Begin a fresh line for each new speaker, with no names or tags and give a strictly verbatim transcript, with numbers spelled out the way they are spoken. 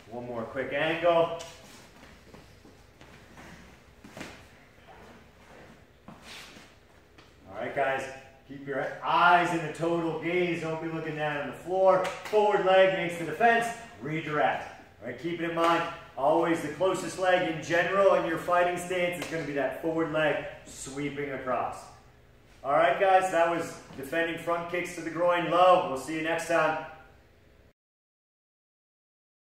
One more quick angle. All right, guys, keep your eyes in the total gaze. Don't be looking down on the floor. Forward leg makes the defense. Redirect. All right, keep it in mind, always the closest leg in general in your fighting stance is going to be that forward leg sweeping across. All right, guys, that was defending front kicks to the groin low. We'll see you next time.